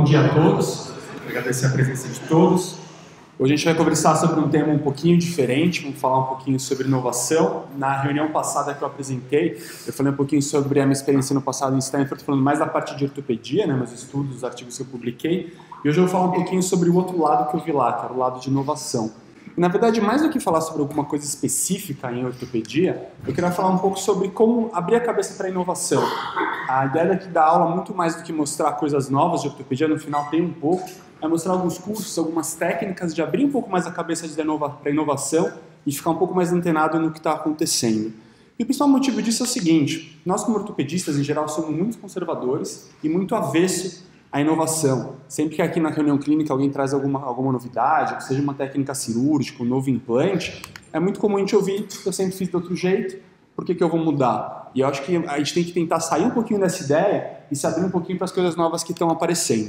Bom dia a todos, agradecer a presença de todos. Hoje a gente vai conversar sobre um tema um pouquinho diferente, vamos falar um pouquinho sobre inovação. Na reunião passada que eu apresentei, eu falei um pouquinho sobre a minha experiência no passado em Stanford, falando mais da parte de ortopedia, meus estudos, os artigos que eu publiquei. E hoje eu vou falar um pouquinho sobre o outro lado que eu vi lá, que era o lado de inovação. E, na verdade, mais do que falar sobre alguma coisa específica em ortopedia, eu queria falar um pouco sobre como abrir a cabeça para a inovação. A ideia daqui da aula, muito mais do que mostrar coisas novas de ortopedia, no final tem um pouco, é mostrar alguns cursos, algumas técnicas de abrir um pouco mais a cabeça para a inovação e ficar um pouco mais antenado no que está acontecendo. E o principal motivo disso é o seguinte: nós como ortopedistas, em geral, somos muito conservadores e muito avesso à inovação. Sempre que aqui na reunião clínica alguém traz alguma novidade, seja uma técnica cirúrgica, um novo implante, é muito comum a gente ouvir: eu sempre fiz de outro jeito, por que eu vou mudar? E eu acho que a gente tem que tentar sair um pouquinho dessa ideia e se abrir um pouquinho para as coisas novas que estão aparecendo.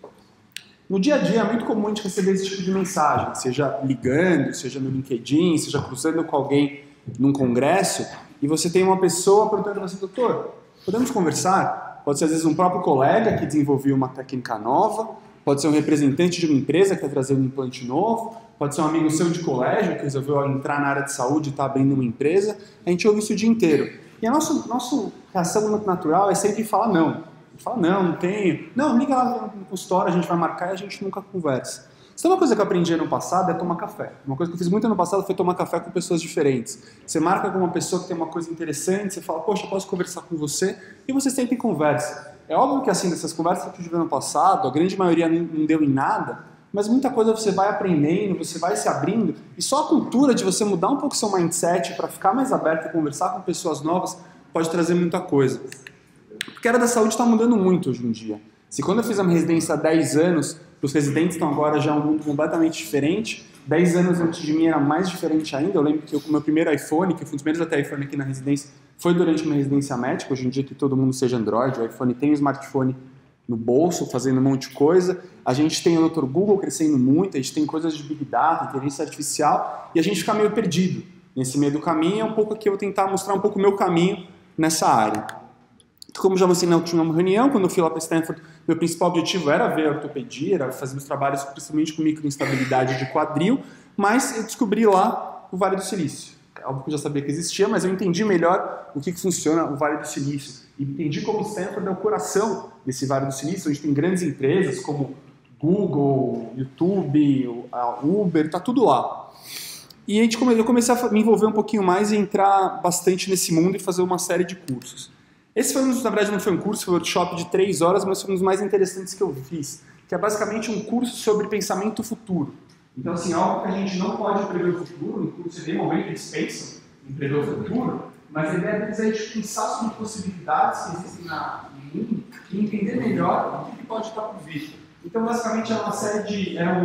No dia a dia é muito comum a gente receber esse tipo de mensagem, seja ligando, seja no LinkedIn, seja cruzando com alguém num congresso, e você tem uma pessoa perguntando a você: doutor, podemos conversar? Pode ser às vezes um próprio colega que desenvolveu uma técnica nova, pode ser um representante de uma empresa que quer trazer um implante novo, pode ser um amigo seu de colégio que resolveu entrar na área de saúde e está abrindo uma empresa. A gente ouve isso o dia inteiro. E a nossa reação muito natural é sempre falar não. A gente fala: não tenho. Não, liga lá no consultório, a gente vai marcar e a gente nunca conversa. Isso é uma coisa que eu aprendi ano passado, é tomar café. Uma coisa que eu fiz muito ano passado foi tomar café com pessoas diferentes. Você marca com uma pessoa que tem uma coisa interessante, você fala: poxa, eu posso conversar com você? E você sempre conversa. É óbvio que assim, dessas conversas que eu tive ano passado, a grande maioria não deu em nada, mas muita coisa você vai aprendendo, você vai se abrindo, e só a cultura de você mudar um pouco seu mindset para ficar mais aberto e conversar com pessoas novas pode trazer muita coisa. Porque a área da saúde está mudando muito hoje em dia. Se quando eu fiz a minha residência há 10 anos, os residentes estão agora já em um mundo completamente diferente, 10 anos antes de mim era mais diferente ainda. Eu lembro que o meu primeiro iPhone, que eu fui um dos primeiros a ter iPhone aqui na residência, foi durante uma residência médica. Hoje em dia que todo mundo seja Android, o iPhone tem um smartphone no bolso, fazendo um monte de coisa. A gente tem o Dr. Google crescendo muito, a gente tem coisas de Big Data, inteligência artificial, e a gente fica meio perdido. Nesse meio do caminho é um pouco aqui eu vou tentar mostrar um pouco o meu caminho nessa área. Como já mostrei na última reunião, quando eu fui lá para Stanford, meu principal objetivo era ver a ortopedia, era fazer os trabalhos principalmente com microinstabilidade de quadril, mas eu descobri lá o Vale do Silício. Óbvio que eu já sabia que existia, mas eu entendi melhor o que funciona o Vale do Silício. E entendi como Stanford é o coração desse Vale do Silício, onde tem grandes empresas como Google, YouTube, a Uber, está tudo lá. E eu comecei a me envolver um pouquinho mais e entrar bastante nesse mundo e fazer uma série de cursos. Esse foi na verdade não foi um curso, foi um workshop de 3 horas, mas foi um dos mais interessantes que eu fiz, que é basicamente um curso sobre pensamento futuro. Então, assim, algo que a gente não pode prever o futuro, no curso de momento eles pensam em prever o futuro, mas a ideia deles é de pensar sobre possibilidades que existem no mundo e entender melhor o que pode estar por vir. Então, basicamente, era uma série de... Era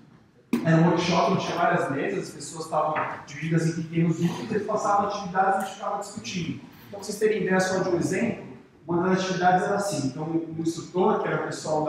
um workshop onde tinha várias mesas, as pessoas estavam divididas em pequenos grupos, eles passavam atividades e a gente ficava discutindo. Então, para vocês terem ideia só de um exemplo, uma das atividades era assim. Então, o instrutor, que era o pessoal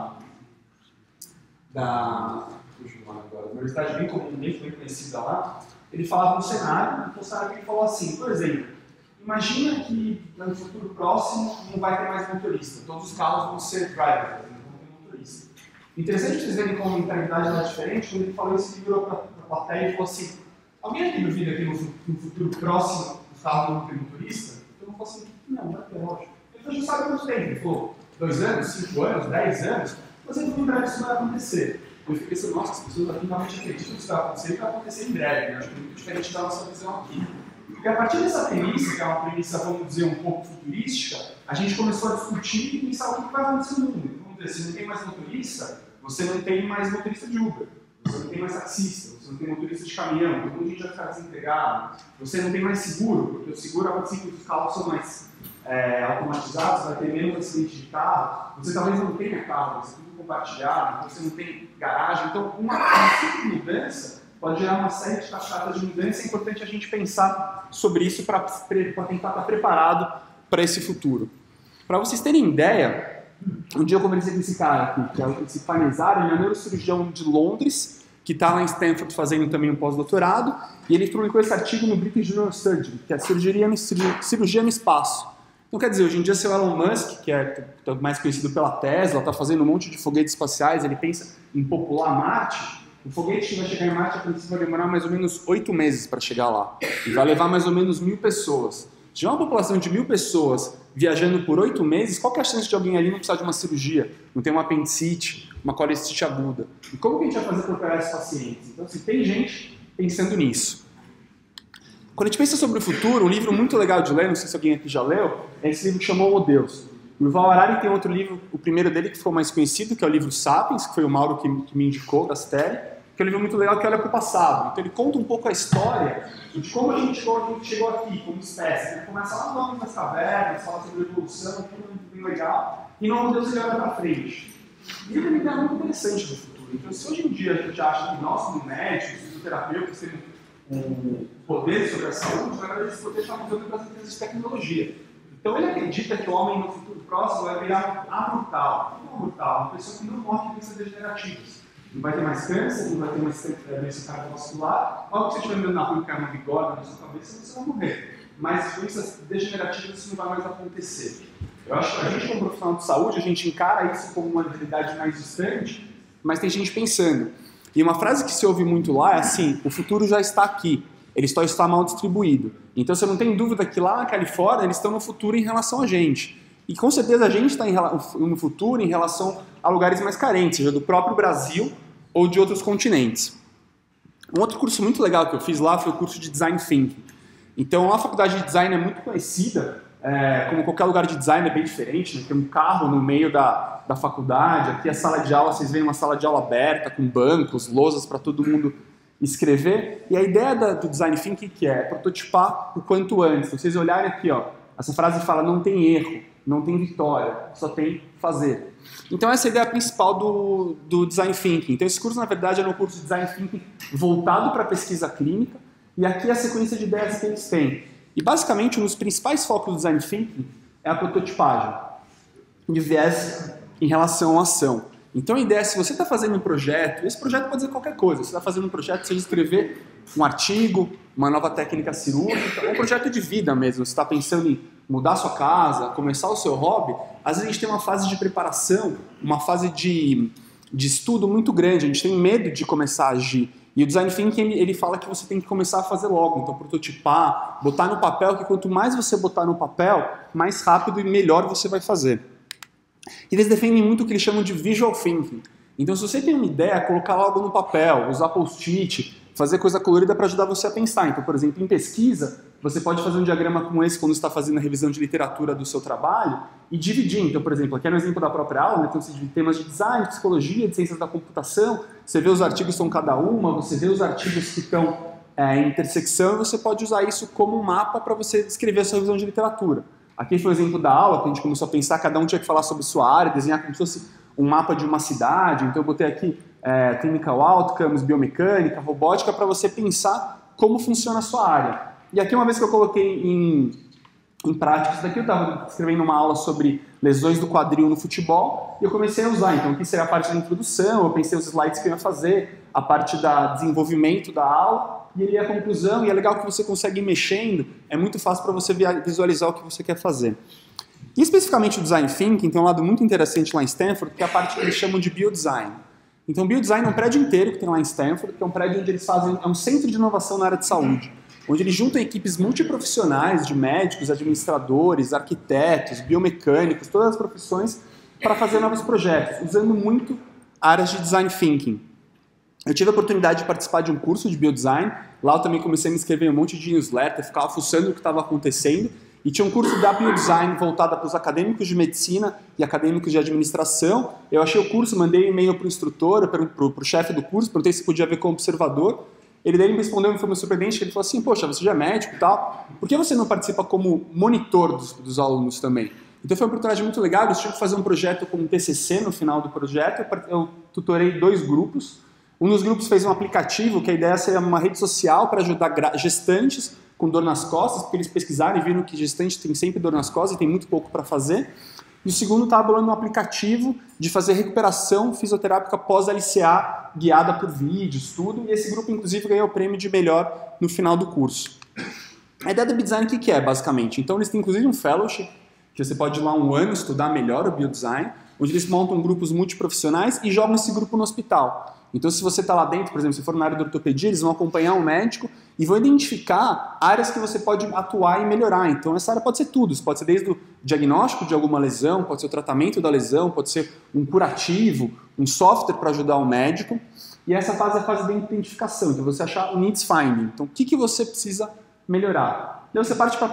da universidade bem comum, bem conhecida lá, ele falava um cenário, então o cenário que ele falou assim: por exemplo, imagina que no futuro próximo não vai ter mais motorista, todos os carros vão ser drivers, não vão ter motorista. Interessante vocês verem como a mentalidade era diferente. Quando ele falou isso, ele virou para a plateia e falou assim: alguém aqui duvida que no futuro próximo os carros não vão ter motorista? Então eu falei assim: não, vai ter, lógico. Ele falou: a gente sabe quanto tempo? Ele falou: 2 anos, 5 anos, 10 anos, mas ele falou: em breve isso vai acontecer. Eu fiquei pensando: nossa, as pessoas aqui realmente acreditam que isso vai acontecer e vai acontecer em breve, né? Acho que é muito diferente da nossa visão aqui. Porque a partir dessa premissa, que é uma premissa, vamos dizer, um pouco futurística, a gente começou a discutir e pensar o que vai acontecer no mundo. Vamos dizer, se não tem mais motorista, você não tem mais motorista de Uber, você não tem mais taxista, você não tem motorista de caminhão, todo mundo vai ficar desempregado, você não tem mais seguro, porque o seguro, assim que os carros são mais automatizados, vai ter menos acidente de carro, você talvez não tenha carro, você tem tudo compartilhado, você não tem garagem. Então, uma simples mudança pode gerar uma série de cascatas de mudança. É importante a gente pensar sobre isso para tentar estar preparado para esse futuro. Para vocês terem ideia, um dia eu conversei com esse cara aqui, que é o esse Panizar, ele é um neurocirurgião de Londres, que está lá em Stanford fazendo também um pós-doutorado, e ele publicou esse artigo no British Journal of Surgery, que é cirurgia no espaço. Então, quer dizer, hoje em dia, seu Elon Musk, que é mais conhecido pela Tesla, está fazendo um monte de foguetes espaciais, ele pensa em popular Marte. O foguete que vai chegar em Marte, a princípio, vai demorar mais ou menos 8 meses para chegar lá. E vai levar mais ou menos 1.000 pessoas. Se tiver uma população de 1.000 pessoas viajando por 8 meses, qual que é a chance de alguém ali não precisar de uma cirurgia, não ter uma apendicite, uma colestite aguda? E como que a gente vai fazer para operar esses pacientes? Então, assim, tem gente pensando nisso. Quando a gente pensa sobre o futuro, um livro muito legal de ler, não sei se alguém aqui já leu, é esse livro que chamou O Deus. O Yuval Harari tem outro livro, o primeiro dele que ficou mais conhecido, que é o livro Sapiens, que foi o Mauro que me indicou, da Steli, que é um livro muito legal que olha para o passado. Então ele conta um pouco a história de como a gente chegou aqui, como espécie. Ele começa lá nas cavernas, fala sobre a evolução, tudo bem legal, e no Deus ele olha para frente. E ele tem uma ideia muito interessante do futuro. Então se hoje em dia a gente acha que nós, como médicos, fisioterapeutas, temos um poder sobre a saúde, na verdade esse poder está usando para as empresas de tecnologia. Então ele acredita que o homem no futuro próximo vai virar abrutal. Não brutal, uma pessoa que não morre de doenças degenerativas. Não vai ter mais câncer, não vai ter mais doença cardiovascular. Logo que você estiver andando na rua e cair uma bigorna na sua cabeça, você vai morrer. Mas doenças degenerativas isso não vai mais acontecer. Eu acho que a gente, como profissional de saúde, a gente encara isso como uma realidade mais distante, mas tem gente pensando. E uma frase que se ouve muito lá é assim: o futuro já está aqui, ele só está mal distribuído. Então você não tem dúvida que lá na Califórnia eles estão no futuro em relação a gente. E com certeza a gente está no futuro em relação a lugares mais carentes, seja do próprio Brasil ou de outros continentes. Um outro curso muito legal que eu fiz lá foi o curso de Design Thinking. Então a faculdade de design é muito conhecida, como qualquer lugar de design é bem diferente, né? Tem um carro no meio da faculdade, aqui a sala de aula, vocês veem uma sala de aula aberta, com bancos, lousas para todo mundo escrever. E a ideia do Design Thinking que é prototipar o quanto antes. Então, vocês olharem aqui, ó, essa frase fala: não tem erro, não tem vitória, só tem fazer. Então essa é a ideia principal do Design Thinking. Então esse curso, na verdade, é um curso de Design Thinking voltado para a pesquisa clínica, e aqui é a sequência de ideias que eles têm. E basicamente um dos principais focos do Design Thinking é a prototipagem, de viés em relação à ação. Então a ideia é, se você está fazendo um projeto, esse projeto pode ser qualquer coisa, você está fazendo um projeto, seja escrever um artigo, uma nova técnica cirúrgica, ou um projeto de vida mesmo, você está pensando em mudar a sua casa, começar o seu hobby, às vezes a gente tem uma fase de preparação, uma fase de estudo muito grande, a gente tem medo de começar a agir. E o Design Thinking, ele fala que você tem que começar a fazer logo, então prototipar, botar no papel, que quanto mais você botar no papel, mais rápido e melhor você vai fazer. E eles defendem muito o que eles chamam de Visual Thinking. Então se você tem uma ideia, colocar logo no papel, usar post-it, fazer coisa colorida para ajudar você a pensar. Então, por exemplo, em pesquisa, você pode fazer um diagrama como esse quando você está fazendo a revisão de literatura do seu trabalho e dividir. Então, por exemplo, aqui é no exemplo da própria aula, né? Então você divide temas de design, de psicologia, de ciências da computação, você vê os artigos que são cada uma, você vê os artigos que estão em intersecção e você pode usar isso como um mapa para você escrever a sua revisão de literatura. Aqui foi o exemplo da aula, que a gente começou a pensar, cada um tinha que falar sobre sua área, desenhar como se fosse um mapa de uma cidade. Então eu botei aqui Clinical Outcomes, biomecânica, robótica, para você pensar como funciona a sua área. E aqui, uma vez que eu coloquei em prática isso daqui, eu estava escrevendo uma aula sobre lesões do quadril no futebol e eu comecei a usar. Então aqui seria a parte da introdução, eu pensei os slides que eu ia fazer, a parte da desenvolvimento da aula e ali a conclusão. E é legal que você consegue ir mexendo, é muito fácil para você visualizar o que você quer fazer. E especificamente o Design Thinking tem um lado muito interessante lá em Stanford, que é a parte que eles chamam de Biodesign. Então, o Biodesign é um prédio inteiro que tem lá em Stanford, que é um prédio onde eles fazem, é um centro de inovação na área de saúde, onde eles juntam equipes multiprofissionais de médicos, administradores, arquitetos, biomecânicos, todas as profissões, para fazer novos projetos, usando muito áreas de Design Thinking. Eu tive a oportunidade de participar de um curso de Biodesign, lá eu também comecei a me inscrever em um monte de newsletter, ficava fuçando o que estava acontecendo, e tinha um curso da Biodesign voltado para os acadêmicos de medicina e acadêmicos de administração. Eu achei o curso, mandei um e-mail para o instrutor, para o chefe do curso, perguntei se podia ver como observador. Ele daí me respondeu, me foi muito surpreendente, ele falou assim: poxa, você já é médico e tal, por que você não participa como monitor dos alunos também? Então foi uma oportunidade muito legal, eles tinham que fazer um projeto com um TCC no final do projeto, eu tutorei 2 grupos. Um dos grupos fez um aplicativo, que a ideia seria uma rede social para ajudar gestantes com dor nas costas, porque eles pesquisaram e viram que gestante tem sempre dor nas costas e tem muito pouco para fazer. E o segundo estava bolando um aplicativo de fazer recuperação fisioterápica pós-LCA, guiada por vídeos, tudo. E esse grupo, inclusive, ganhou o prêmio de melhor no final do curso. A ideia do Biodesign, o que é, basicamente? Então, eles têm, inclusive, um fellowship que você pode ir lá um ano estudar melhor o biodesign, onde eles montam grupos multiprofissionais e jogam esse grupo no hospital. Então, se você está lá dentro, por exemplo, se for na área da ortopedia, eles vão acompanhar um médico e vão identificar áreas que você pode atuar e melhorar. Então, essa área pode ser tudo. Isso pode ser desde o diagnóstico de alguma lesão, pode ser o tratamento da lesão, pode ser um curativo, um software para ajudar o médico. E essa fase é a fase de identificação. Então, você achar o needs finding. Então, o que você precisa melhorar? Então, você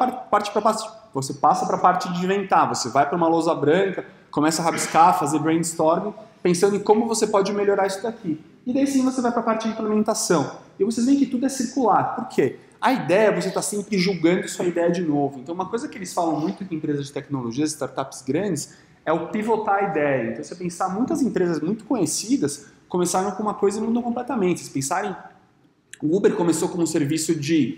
você passa para a parte de inventar. Você vai para uma lousa branca, começa a rabiscar, fazer brainstorming, pensando em como você pode melhorar isso daqui. E daí sim você vai para a parte de implementação. E vocês veem que tudo é circular. Por quê? A ideia é você estar sempre julgando sua ideia de novo. Então uma coisa que eles falam muito em empresas de tecnologia, startups grandes, é o pivotar a ideia. Então você pensar, muitas empresas muito conhecidas começaram com uma coisa e mudam completamente. Vocês pensarem, o Uber começou como um serviço de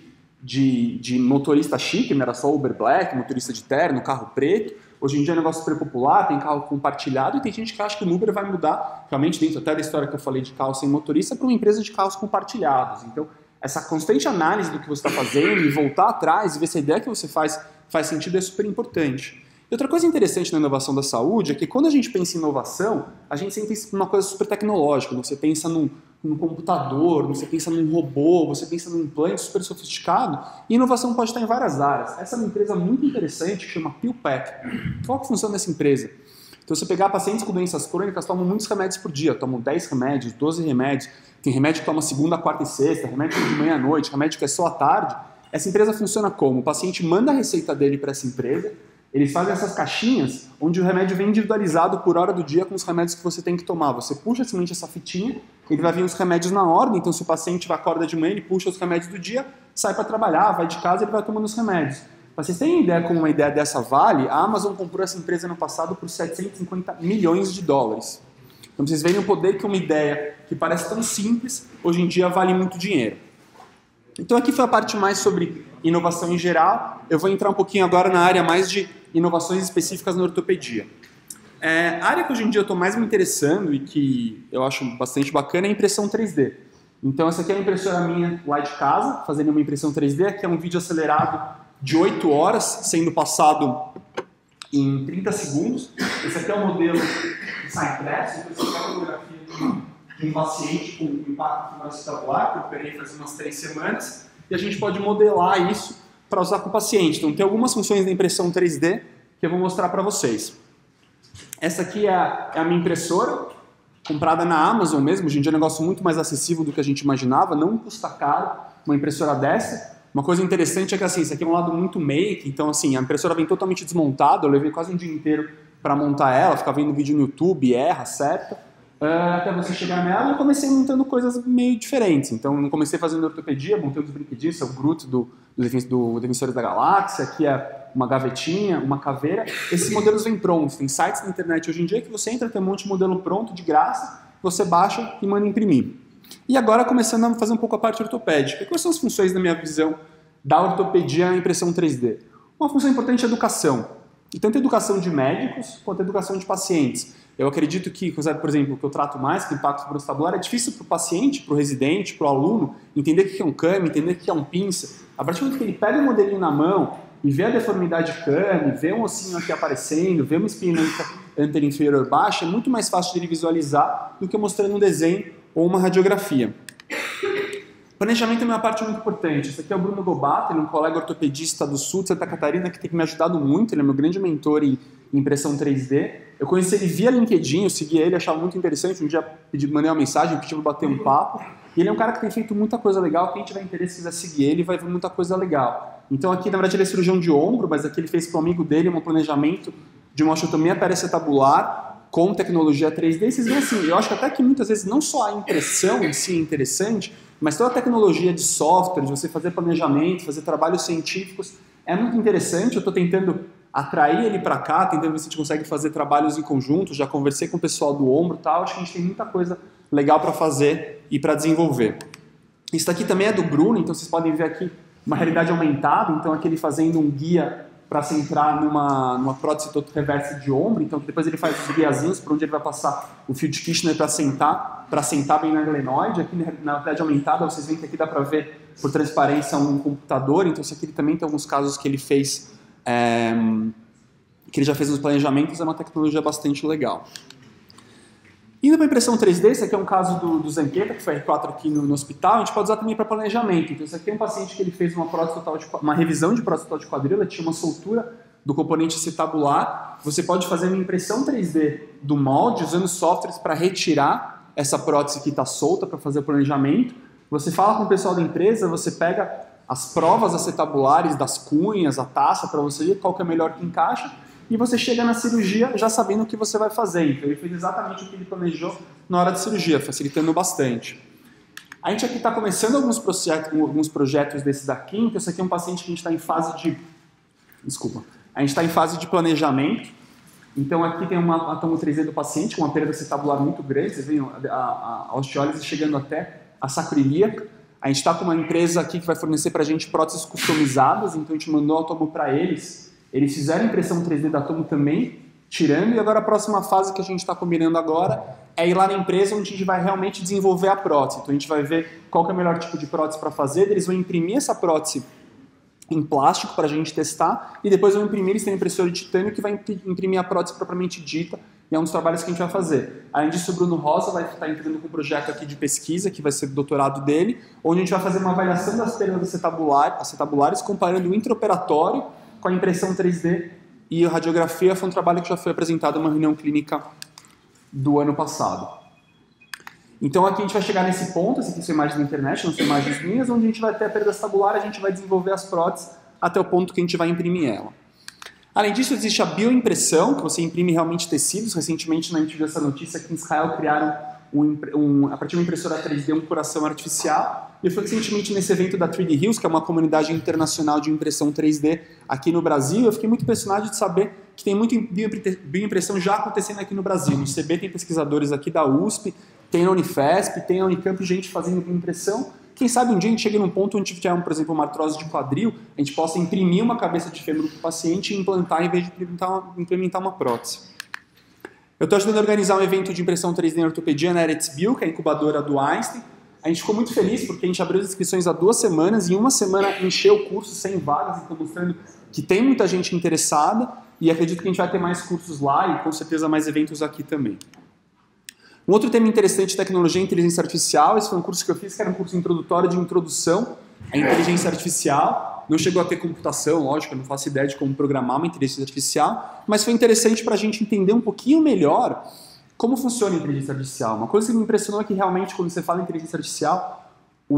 motorista chique, não era só Uber Black, motorista de terno, carro preto. Hoje em dia é um negócio super popular, tem carro compartilhado e tem gente que acha que o Uber vai mudar, realmente dentro até da história que eu falei de carro sem motorista, para uma empresa de carros compartilhados. Então, essa constante análise do que você está fazendo e voltar atrás e ver se a ideia que você faz sentido é super importante. E outra coisa interessante na inovação da saúde é que quando a gente pensa em inovação, a gente sempre pensa em uma coisa super tecnológica. Você pensa num computador, você pensa num robô, você pensa num implante super sofisticado. E inovação pode estar em várias áreas. Essa é uma empresa muito interessante que chama PillPack. Qual é a função dessa empresa? Então, você pegar pacientes com doenças crônicas, tomam muitos remédios por dia. Tomam 10 remédios, 12 remédios. Tem remédio que toma segunda, quarta e sexta, remédio de manhã à noite, remédio que é só à tarde. Essa empresa funciona como? O paciente manda a receita dele para essa empresa. Eles fazem essas caixinhas onde o remédio vem individualizado por hora do dia com os remédios que você tem que tomar. Você puxa simplesmente essa fitinha, ele vai vir os remédios na ordem, então se o paciente acorda de manhã, ele puxa os remédios do dia, sai para trabalhar, vai de casa e ele vai tomando os remédios. Para vocês terem ideia como uma ideia dessa vale, a Amazon comprou essa empresa no passado por 750 milhões de dólares. Então vocês veem o poder que uma ideia que parece tão simples, hoje em dia vale muito dinheiro. Então aqui foi a parte mais sobre inovação em geral. Eu vou entrar um pouquinho agora na área mais de inovações específicas na ortopedia. A área que hoje em dia eu estou mais me interessando e que eu acho bastante bacana é a impressão 3D. Então essa aqui é a impressora minha lá de casa, fazendo uma impressão 3D. Aqui é um vídeo acelerado de 8 horas, sendo passado em 30 segundos. Esse aqui é o modelo que sai impresso. Então essa aqui é a fotografia de um paciente com impacto fibroacetabular, que eu operei faz umas 3 semanas, e a gente pode modelar isso para usar com o paciente. Então tem algumas funções da impressão 3D que eu vou mostrar para vocês. Essa aqui é a minha impressora, comprada na Amazon mesmo. Hoje em dia é um negócio muito mais acessível do que a gente imaginava, não custa caro uma impressora dessa. Uma coisa interessante é que assim, isso aqui é um lado muito make, então assim, a impressora vem totalmente desmontada, eu levei quase um dia inteiro para montar ela, ficava vendo vídeo no YouTube, erra, acerta. Até você chegar nela, eu comecei montando coisas meio diferentes. Então, eu comecei fazendo ortopedia, montei os brinquedinhos, é o Groot do Defensores da Galáxia, aqui é uma gavetinha, uma caveira. Esses modelos vêm prontos, tem sites na internet hoje em dia que você entra, tem um monte de modelo pronto, de graça, você baixa e manda imprimir. E agora, começando a fazer um pouco a parte ortopédica. Quais são as funções, na minha visão, da ortopedia na impressão 3D? Uma função importante é a educação. E tanto a educação de médicos quanto a educação de pacientes. Eu acredito que, por exemplo, o que eu trato mais, que o impacto fibroacetabular, é difícil para o paciente, para o residente, para o aluno, entender o que é um CAMI, entender o que é um pinça. A partir do momento que ele pega o modelinho na mão e vê a deformidade CAMI, vê um ossinho aqui aparecendo, vê uma espinha anterior-inferior baixa, é muito mais fácil de ele visualizar do que mostrando um desenho ou uma radiografia. Planejamento é uma parte muito importante. Esse aqui é o Bruno Gobato, ele é um colega ortopedista do sul de Santa Catarina que tem me ajudado muito, ele é meu grande mentor em impressão 3D. Eu conheci ele via LinkedIn, eu segui ele, achava muito interessante, um dia mandei uma mensagem, pedi para bater um papo. E ele é um cara que tem feito muita coisa legal, quem tiver interesse quiser seguir ele vai ver muita coisa legal. Então aqui, na verdade, ele é cirurgião de ombro, mas aqui ele fez para um amigo dele um planejamento de uma osteotomia periacetabular com tecnologia 3D. E vocês veem assim, eu acho que até que muitas vezes não só a impressão em si é interessante, mas toda a tecnologia de software, de você fazer planejamento, fazer trabalhos científicos, é muito interessante. Eu estou tentando atrair ele para cá, tentando ver se a gente consegue fazer trabalhos em conjunto, já conversei com o pessoal do ombro e tal, acho que a gente tem muita coisa legal para fazer e para desenvolver. Isso aqui também é do Bruno, então vocês podem ver aqui uma realidade aumentada, então aqui ele fazendo um guia para se entrar numa prótese reversa de ombro, então depois ele faz os guiazinhos para onde ele vai passar o fio de Kirchner para sentar bem na glenoide. Aqui na realidade aumentada, vocês veem que aqui dá para ver por transparência um computador, então isso aqui ele também tem alguns casos que ele fez que ele já fez nos planejamentos, é uma tecnologia bastante legal. Indo para a impressão 3D, esse aqui é um caso do Zanqueta, que foi R4 aqui no hospital, a gente pode usar também para planejamento. Então, esse aqui é um paciente que ele fez uma revisão de prótese total de quadril, tinha uma soltura do componente acetabular. Você pode fazer uma impressão 3D do molde, usando softwares para retirar essa prótese que está solta, para fazer o planejamento. Você fala com o pessoal da empresa, você pega as provas acetabulares das cunhas, a taça, para você ver qual que é melhor que encaixa, e você chega na cirurgia já sabendo o que você vai fazer. Então ele fez exatamente o que ele planejou na hora de cirurgia, facilitando bastante. A gente aqui está começando alguns projetos desses daqui. Então esse aqui é um paciente que a gente está em fase de... Desculpa. A gente está em fase de planejamento. Então aqui tem uma tomo 3D do paciente com uma perda acetabular muito grande. Vocês veem a osteólise chegando até a sacroiliaca. A gente está com uma empresa aqui que vai fornecer para a gente próteses customizadas. Então a gente mandou a tomo para eles. Eles fizeram impressão 3D da tomo também, tirando, e agora a próxima fase que a gente está combinando agora é ir lá na empresa onde a gente vai realmente desenvolver a prótese. Então a gente vai ver qual que é o melhor tipo de prótese para fazer, eles vão imprimir essa prótese em plástico para a gente testar, e depois vão imprimir, eles têm impressora de titânio que vai imprimir a prótese propriamente dita, e é um dos trabalhos que a gente vai fazer. Além disso, o Bruno Rosa vai estar entrando com um projeto aqui de pesquisa, que vai ser o doutorado dele, onde a gente vai fazer uma avaliação das perdas acetabulares, comparando o intraoperatório com a impressão 3D e a radiografia. Foi um trabalho que já foi apresentado em uma reunião clínica do ano passado. Então aqui a gente vai chegar nesse ponto, essa aqui são imagens da internet, não são imagens minhas, onde a gente vai ter a perda acetabular, a gente vai desenvolver as próteses até o ponto que a gente vai imprimir ela. Além disso, existe a bioimpressão, que você imprime realmente tecidos. Recentemente, a gente viu essa notícia que em Israel criaram, a partir de uma impressora 3D, um coração artificial. E eu fui recentemente nesse evento da 3D Hills, que é uma comunidade internacional de impressão 3D aqui no Brasil. Eu fiquei muito impressionado de saber que tem muita bioimpressão já acontecendo aqui no Brasil. No CB tem pesquisadores aqui da USP, tem na Unifesp, tem na Unicamp, gente fazendo bioimpressão. Quem sabe um dia a gente chegue num ponto onde tiver, por exemplo, uma artrose de quadril, a gente possa imprimir uma cabeça de fêmur para o paciente e implantar em vez de implementar uma prótese. Eu estou ajudando a organizar um evento de impressão 3D em ortopedia na Eretzbio, que é a incubadora do Einstein. A gente ficou muito feliz porque a gente abriu as inscrições há 2 semanas e em uma semana encheu o curso 100 vagas, então mostrando que tem muita gente interessada, e acredito que a gente vai ter mais cursos lá e com certeza mais eventos aqui também. Um outro tema interessante de tecnologia é inteligência artificial. Esse foi um curso que eu fiz, que era um curso introdutório de introdução à inteligência artificial. Não chegou a ter computação, lógico, eu não faço ideia de como programar uma inteligência artificial, mas foi interessante para a gente entender um pouquinho melhor como funciona a inteligência artificial. Uma coisa que me impressionou é que realmente, quando você fala em inteligência artificial,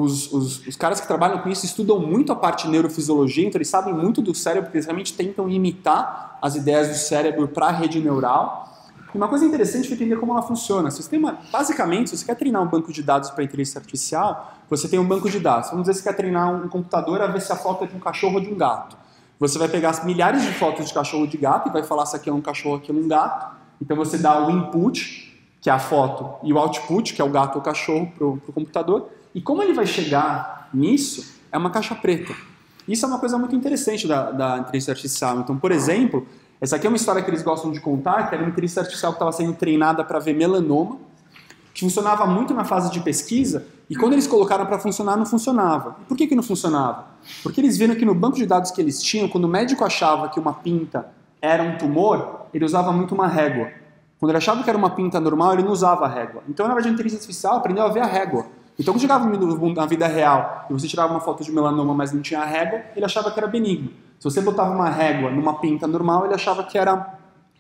os caras que trabalham com isso estudam muito a parte de neurofisiologia, então eles sabem muito do cérebro, porque eles realmente tentam imitar as ideias do cérebro para a rede neural. E uma coisa interessante é entender como ela funciona. Basicamente, se você quer treinar um banco de dados para inteligência artificial, você tem um banco de dados. Vamos dizer que você quer treinar um computador a ver se a foto é de um cachorro ou de um gato. Você vai pegar milhares de fotos de cachorro ou de gato e vai falar se aqui é um cachorro ou aqui é um gato. Então você dá o input, que é a foto, e o output, que é o gato ou o cachorro, para o computador. E como ele vai chegar nisso, é uma caixa preta. Isso é uma coisa muito interessante da inteligência artificial. Então, por exemplo, essa aqui é uma história que eles gostam de contar, que era uma inteligência artificial que estava sendo treinada para ver melanoma, que funcionava muito na fase de pesquisa, e quando eles colocaram para funcionar, não funcionava. E por que não funcionava? Porque eles viram que no banco de dados que eles tinham, quando o médico achava que uma pinta era um tumor, ele usava muito uma régua. Quando ele achava que era uma pinta normal, ele não usava a régua. Então, na verdade, a inteligência artificial aprendeu a ver a régua. Então, quando chegava na vida real e você tirava uma foto de melanoma, mas não tinha a régua, ele achava que era benigno. Se você botava uma régua numa pinta normal, ele achava que era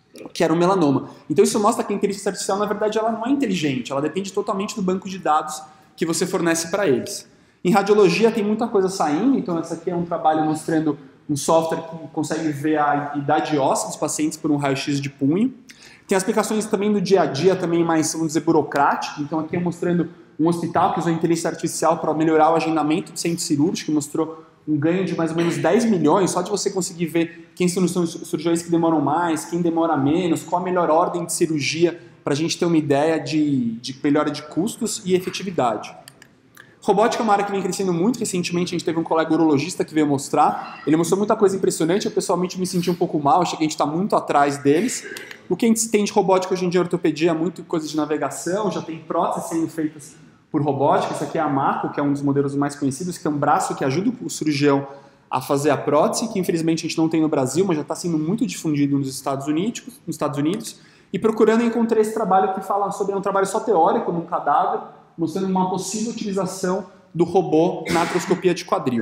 um melanoma. Então isso mostra que a inteligência artificial, na verdade, ela não é inteligente, ela depende totalmente do banco de dados que você fornece para eles. Em radiologia tem muita coisa saindo, então esse aqui é um trabalho mostrando um software que consegue ver a idade óssea dos pacientes por um raio-x de punho. Tem aplicações também do dia a dia, também mais, vamos dizer, burocrático. Então aqui é mostrando um hospital que usou inteligência artificial para melhorar o agendamento de centro cirúrgico, que mostrou um ganho de mais ou menos 10 milhões, só de você conseguir ver quem são os cirurgiões que demoram mais, quem demora menos, qual a melhor ordem de cirurgia, para a gente ter uma ideia de melhora de custos e efetividade. Robótica é uma área que vem crescendo muito. Recentemente a gente teve um colega urologista que veio mostrar, ele mostrou muita coisa impressionante, eu pessoalmente me senti um pouco mal, achei que a gente está muito atrás deles. O que a gente tem de robótica hoje em dia em ortopedia é muito coisa de navegação, já tem próteses sendo feitas por robótica. Esse aqui é a Mako, que é um dos modelos mais conhecidos, que é um braço que ajuda o cirurgião a fazer a prótese, que infelizmente a gente não tem no Brasil, mas já está sendo muito difundido nos Estados Unidos, e procurando encontrar esse trabalho que fala sobre um trabalho só teórico, num cadáver, mostrando uma possível utilização do robô na artroscopia de quadril.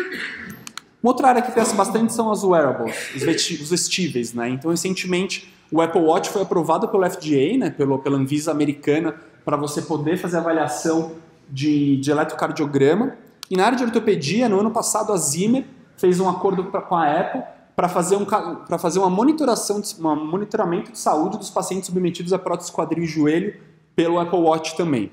Uma outra área que cresce bastante são as wearables, os vestíveis, né? Então, recentemente, o Apple Watch foi aprovado pelo FDA, né, pela Anvisa americana, para você poder fazer avaliação de eletrocardiograma. E na área de ortopedia, no ano passado, a Zimmer fez um acordo com a Apple para fazer um monitoramento de saúde dos pacientes submetidos a prótese quadril e joelho pelo Apple Watch também.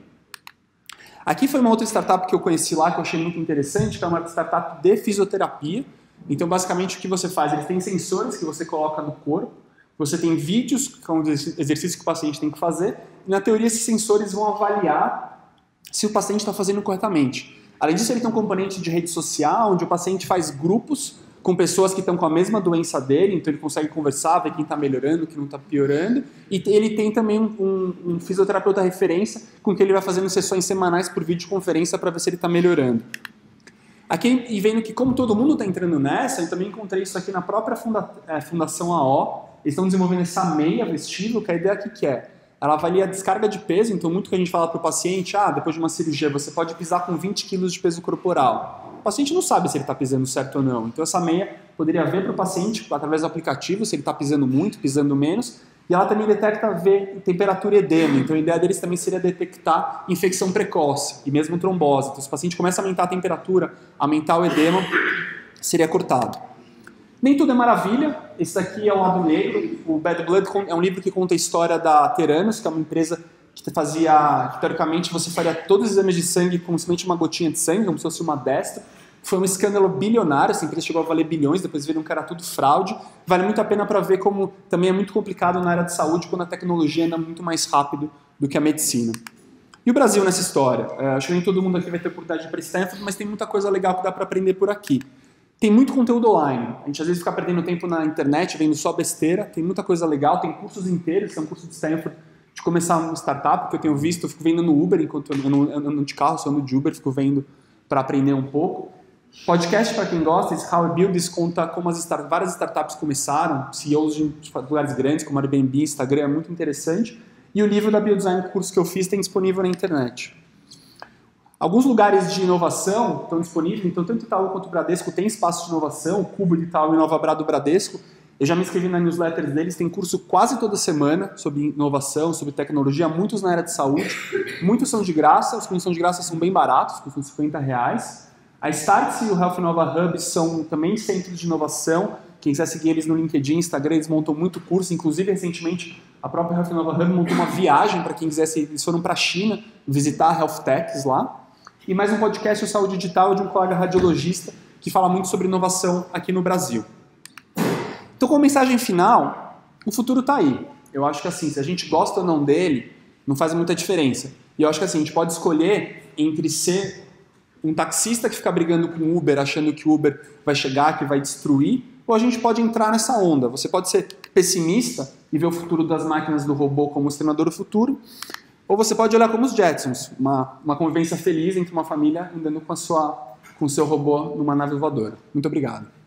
Aqui foi uma outra startup que eu conheci lá, que eu achei muito interessante, que é uma startup de fisioterapia. Então, basicamente, o que você faz? Eles têm sensores que você coloca no corpo, você tem vídeos com exercícios que o paciente tem que fazer, e na teoria esses sensores vão avaliar se o paciente está fazendo corretamente. Além disso, ele tem um componente de rede social, onde o paciente faz grupos com pessoas que estão com a mesma doença dele, então ele consegue conversar, ver quem está melhorando, quem não está piorando, e ele tem também um fisioterapeuta referência com que ele vai fazendo sessões semanais por videoconferência para ver se ele está melhorando. Aqui, e vendo que como todo mundo está entrando nessa, eu também encontrei isso aqui na própria Fundação AO. Eles estão desenvolvendo essa meia vestível, que a ideia aqui que é, ela avalia a descarga de peso, então muito que a gente fala para o paciente, depois de uma cirurgia você pode pisar com 20 kg de peso corporal. O paciente não sabe se ele está pisando certo ou não, então essa meia poderia ver para o paciente, através do aplicativo, se ele está pisando muito, pisando menos, e ela também detecta temperatura e edema, então a ideia deles também seria detectar infecção precoce e mesmo trombose. Então se o paciente começa a aumentar a temperatura, aumentar o edema, seria cortado. Nem tudo é maravilha, esse daqui é o lado negro, o Bad Blood é um livro que conta a história da Theranos, que é uma empresa que teoricamente você faria todos os exames de sangue com simplesmente uma gotinha de sangue, como se fosse uma destra. Foi um escândalo bilionário, essa empresa chegou a valer bilhões, depois viram que era tudo fraude. Vale muito a pena para ver como também é muito complicado na área de saúde, quando a tecnologia anda muito mais rápido do que a medicina. E o Brasil nessa história? Acho que nem todo mundo aqui vai ter oportunidade de ir para Stanford, mas tem muita coisa legal que dá para aprender por aqui. Tem muito conteúdo online. A gente às vezes fica perdendo tempo na internet, vendo só besteira. Tem muita coisa legal, tem cursos inteiros, tem um curso de Stanford de começar uma startup, que eu tenho visto, eu fico vendo no Uber, enquanto eu não ando de carro, só ando de Uber, fico vendo para aprender um pouco. Podcast, para quem gosta, esse How I Build This conta como várias startups começaram, CEOs de lugares grandes, como Airbnb, Instagram, é muito interessante. E o livro da Biodesign, o curso que eu fiz, tem disponível na internet. Alguns lugares de inovação estão disponíveis, então tanto Itaú quanto o Bradesco tem espaço de inovação, o Cubo de Itaú e Nova Bra do Bradesco. Eu já me inscrevi na newsletter deles, tem curso quase toda semana sobre inovação, sobre tecnologia, muitos na área de saúde, muitos são de graça, os que não são de graça são bem baratos, custam R$50. A Startse e o Health Nova Hub são também centros de inovação, quem quiser seguir eles no LinkedIn, Instagram, eles montam muito curso, inclusive recentemente a própria Health Nova Hub montou uma viagem para quem quisesse, eles foram para a China visitar Health Techs lá. E mais um podcast, o Saúde Digital, de um colega radiologista que fala muito sobre inovação aqui no Brasil. Então, como mensagem final, o futuro está aí. Eu acho que assim, se a gente gosta ou não dele, não faz muita diferença. E eu acho que assim, a gente pode escolher entre ser um taxista que fica brigando com o Uber, achando que o Uber vai chegar, que vai destruir, ou a gente pode entrar nessa onda. Você pode ser pessimista e ver o futuro das máquinas do robô como o exterminador do futuro, ou você pode olhar como os Jetsons, uma convivência feliz entre uma família andando com o seu robô numa nave voadora. Muito obrigado.